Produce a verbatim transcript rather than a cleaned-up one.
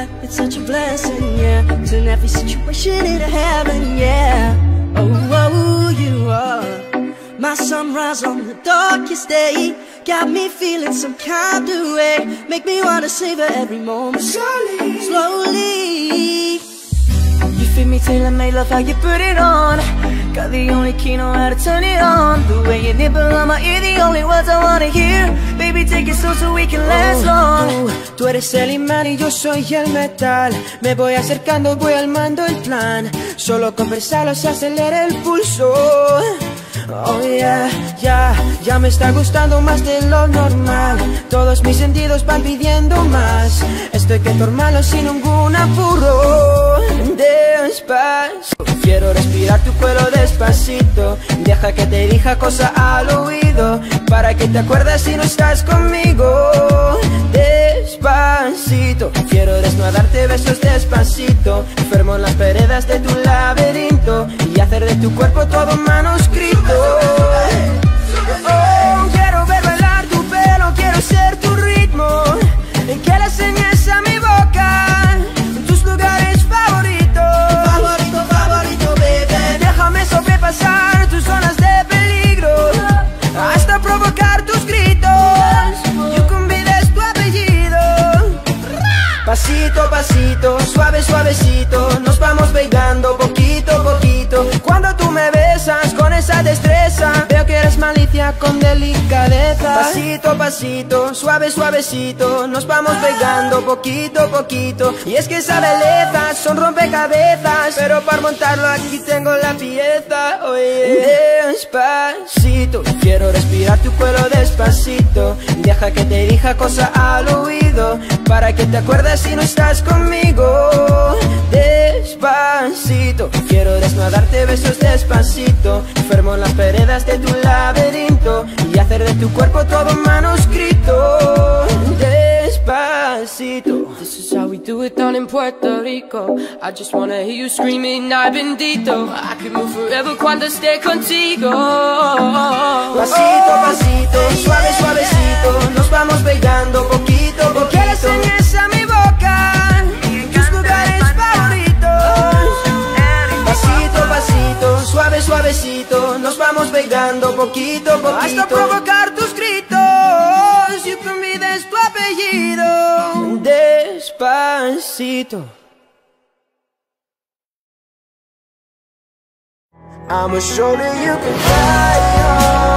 it's such a blessing, yeah. Turn every situation into heaven, yeah. Oh, oh, you are my sunrise on the darkest day. Got me feeling some kind of way. Make me wanna savor every moment slowly, slowly. You feed me till I make love how you put it on. Got the only key, know how to turn it on. The way you nibble on my ear, the only words I wanna hear. Baby, take it slow so we can last long. Oh, tú eres el imán y yo soy el metal. Me voy acercando, voy armando el plan. Solo con pensarlo se acelera el pulso. Oh yeah, ya, ya me está gustando más de lo normal. Todos mis sentidos van pidiendo más. Estoy que tu hermano sin ningún apuro. Despacito, quiero respirar tu cuello despacito. Deja que te dirija cosas al oído, para que te acuerdes si no estás conmigo. Despacito, quiero desnudarte besos despacito. Enfermo en las paredes de tu laberinto y hacer de tu cuerpo todo manuscrito. Oh, quiero ver bailar tu pelo, quiero ser tu ritmo. Que le enseñes a mi boca tus lugares favoritos. Favorito, favorito, baby. Déjame sobrepasar tus zonas de peligro hasta provocar tus gritos. You can be es tu apellido. Pasito, pasito, suave, suavecito, nos vamos pegando poquito a poquito. Cuando tú me besas con esa destreza, veo que eres malicia con delicadeza. Pasito, pasito, suave, suavecito, nos vamos pegando poquito a poquito. Y es que esa belleza son rompecabezas, pero para montarlo aquí tengo la pieza. Oye, despacito, quiero respirar tu cuello despacito. Deja que te dirija cosas al oído, para que te acuerdes si no estás conmigo. Despacito, quiero desnudarte besos despacito. Enfermo en las paredes de tu laberinto y hacer de tu cuerpo todo manuscrito. Despacito. This is how we do it down in Puerto Rico. I just wanna hear you screaming, ay bendito. I could move forever cuando esté contigo. Pasito, pasito, suave, suavecito, nos vamos pegando poquito a poquito. Que le enseñes a mi boca tus lugares favoritos. Pasito, pasito, suave, suavecito, nos vamos pegando poquito a poquito hasta provocar tus gritos. You can be es tu apellido. Despacito. I'ma show that you can fly on.